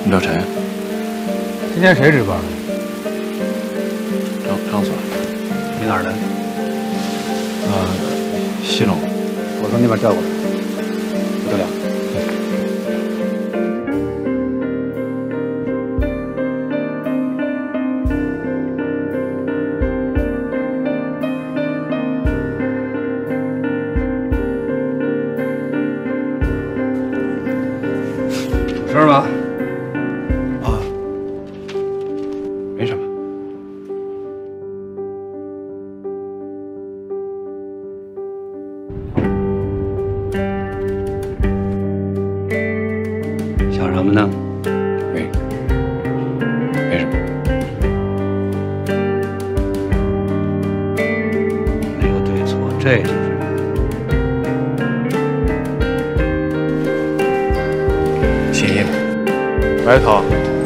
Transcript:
廖晨， 今天谁值班？ 张所。 你哪儿的？ 西龙。 我从那边调过来。不得了。有事吗？ 没什么。 想什么呢？ 没什么。 没有对错，这就是谢谢。 白头。